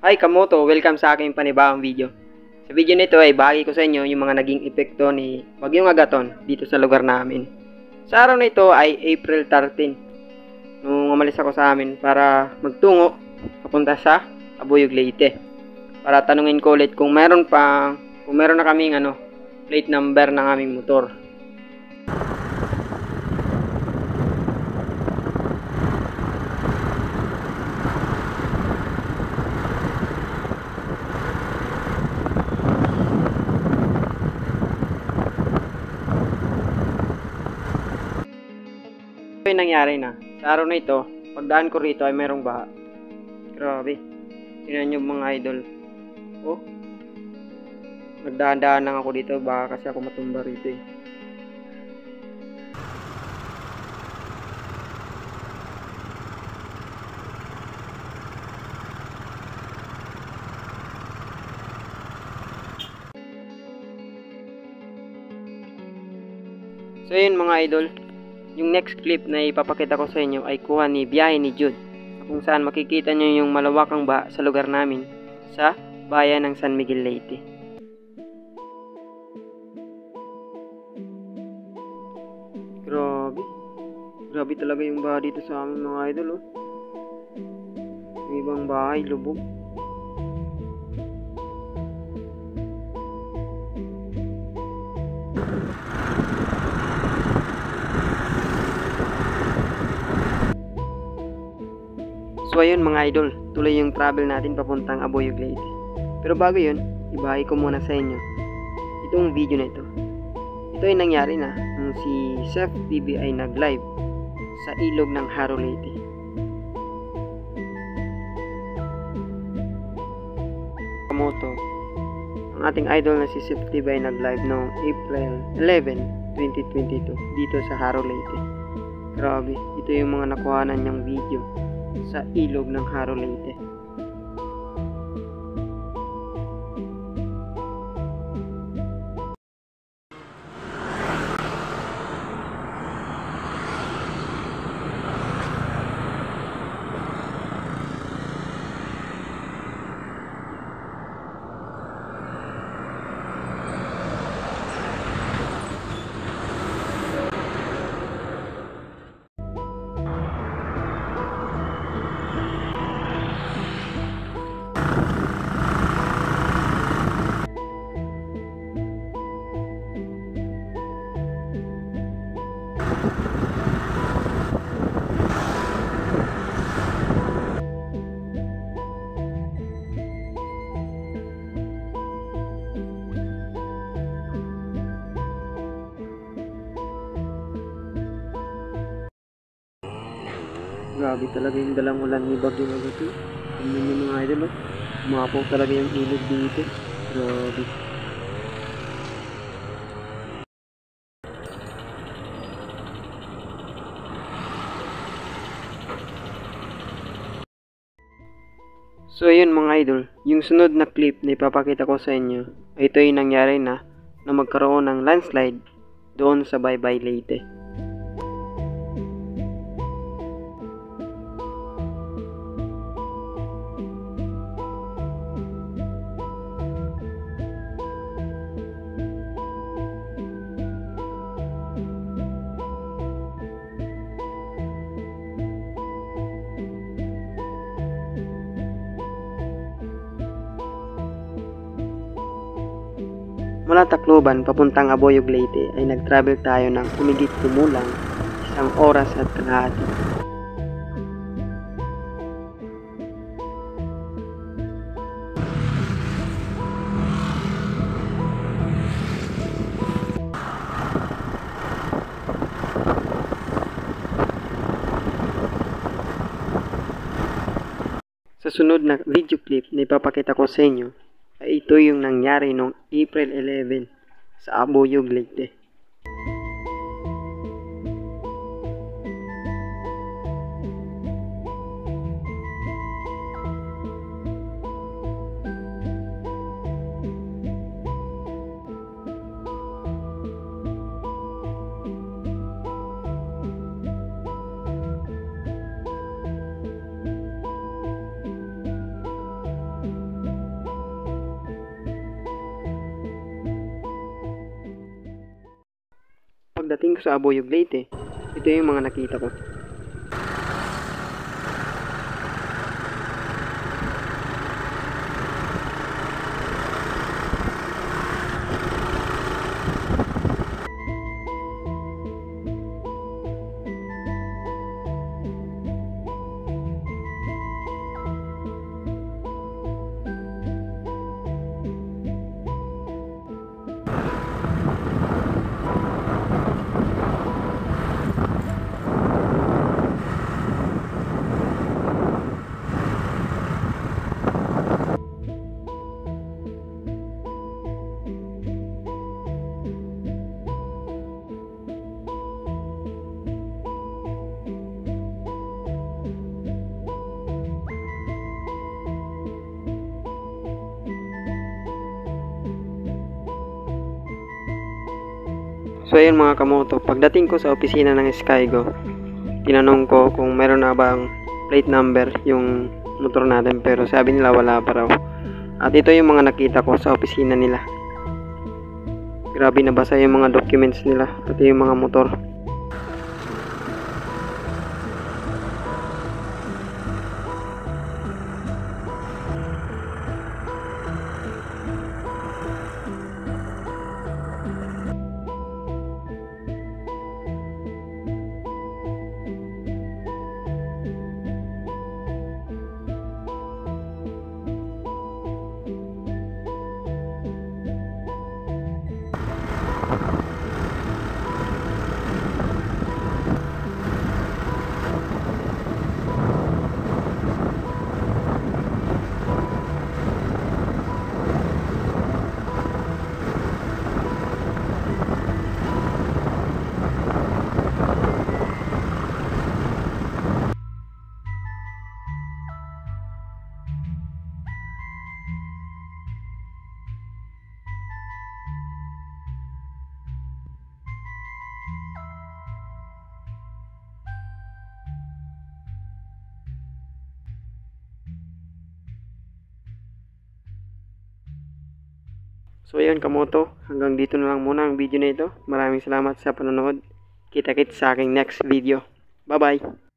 Hi Kamoto, welcome sa aking panibawang video. Sa video nito ay bahagi ko sa inyo yung mga naging epekto ni Bagyong Agaton dito sa lugar namin. Sa araw na ito ay April 13, nung umalis ako sa amin para magtungo papunta sa Abuyog, Leyte. Para tanungin ko ulit kung meron na kaming plate number ng aming motor. Ito yung nangyari na. Sa araw na ito, pagdaan ko rito ay merong baha. Grabe. Tingnan nyo mga idol. Oh. Nagdaan-daan lang ako dito. Baka kasi ako matumba rito eh. So yun mga idol. Yung next clip na ipapakita ko sa inyo ay kuha ni Biyahe ni Jude, kung saan makikita nyo yung malawakang baha sa lugar namin sa bayan ng San Miguel, Leyte. Grabe talaga yung baha dito sa amin mga idol oh. Yung ibang bahay lubog. So ayun mga idol, tuloy yung travel natin papuntang Abuyog, Leyte. Pero bago yun, ibahagi ko muna sa inyo itong video na ito. Ito ay nangyari na nung si Chef TV ay nag-live sa ilog ng Haro, Leyte. Kamoto, ang ating idol na si Chef TV ay nag-live noong April 11, 2022 dito sa Haro, Leyte. Grabe, ito yung mga nakuhanan niyang video sa ilog ng Haro, Leyte. Grabe talaga yung dalang ulan ni Bagyong Agaton. Tingnan nyo mga idol oh. Umapaw talaga yung ilog dito. Grabe. So ayun mga idol, yung sunod na clip na ipapakita ko sa inyo ay ito yung nangyari na magkaroon ng landslide doon sa Baybay, Leyte. Mula Tacloban papuntang Abuyog, Leyte ay nag-travel tayo ng humigit kumulang 1 oras at kalahati. Sa sunod na video clip na ipapakita ko sa inyo ay ito yung nangyari noong April 11 sa Abuyog, Leyte. pagdating ko sa Aboyog Leyte, ito yung mga nakita ko. So ayun mga kamoto, pagdating ko sa opisina ng Skygo, tinanong ko kung meron na bang plate number yung motor natin, pero sabi nila wala pa raw. At ito yung mga nakita ko sa opisina nila. Grabe, nabasa yung mga documents nila, pati yung mga motor. So ayun kamoto, hanggang dito na lang muna ang video na ito. Maraming salamat sa panonood. Kita-kits sa aking next video. Bye bye!